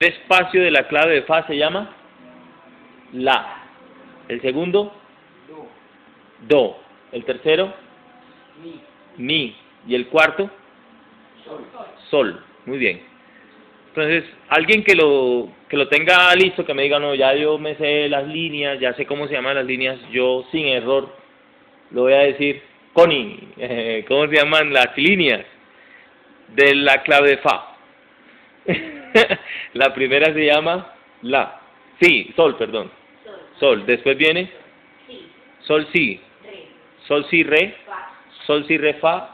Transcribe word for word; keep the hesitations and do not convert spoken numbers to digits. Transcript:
El espacio de la clave de fa se llama la. El segundo, Do. do. El tercero, Mi. mi. Y el cuarto, Sol. sol. Muy bien. Entonces, alguien que lo que lo tenga listo, que me diga, no, ya yo me sé las líneas, ya sé cómo se llaman las líneas, yo sin error lo voy a decir. Connie, eh, ¿cómo se llaman las líneas de la clave de fa? La primera se llama la. Sí, sol, perdón. Sol. Sol. Después viene Si. sol, si. Re. Sol, si, re. Fa. Sol, si, re, fa.